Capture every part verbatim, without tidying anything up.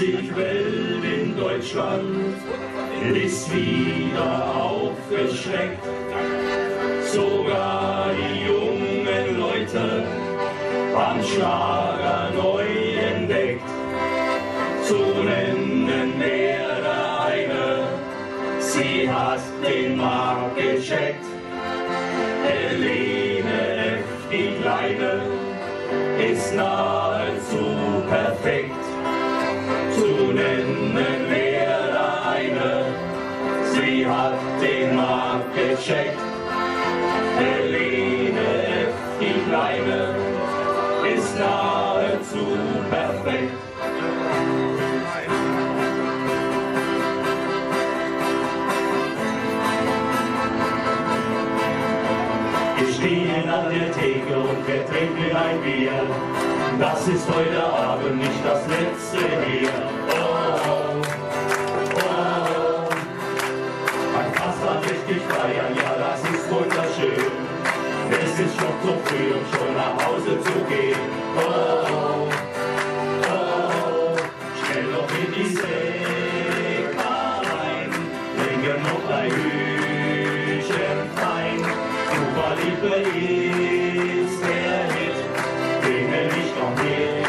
vierzig Welt in Deutschland ist wieder aufgeschreckt. Sogar die jungen Leute haben Schlager neu entdeckt. Zu nennen wäre eine, sie hat den Markt gecheckt. Helene F., die Kleine, ist nahezu perfekt. Zu nennen wäre eine, sie hat den Markt gecheckt. Helene F., die Kleine, ist nahezu perfekt. Wir stehen an der Theke und wir trinken ein Bier. Das ist heute Abend nicht das letzte hier. Oh, oh, oh. Ein Fastnacht richtig feiern, ja, das ist wunderschön. Es ist schon so früh, um schon nach Hause zu gehen. Oh, oh, oh. Schnell noch in die Säcke rein, bringen noch ein Hühnchen fein. Super Liebe ist der Hit, den will ich noch mit.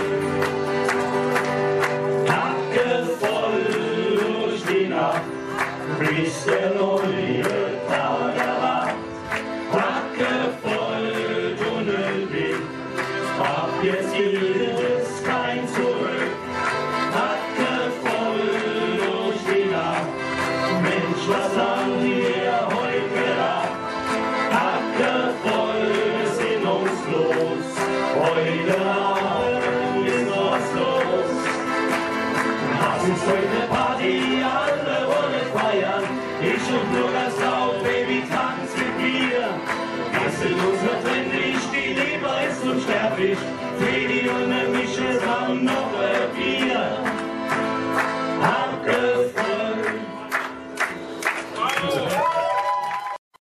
Hacke voll durch die Nacht, bis der neue Tag erwacht. Hacke voll Tunnelblick, ab jetzt gibt es kein Zurück. Hacke voll durch die Nacht, Mensch, was haben wir heute gedacht? Hacke voll besinnungslos, heute Abend ist was los. Das ist heute Party, alle wollen feiern. Ich und nur das Laut, Baby, tanz mit mir. Wir sind unzertrennlich, die Liebe ist unsterblich. Freddy und der Michel haben noch ein Bier.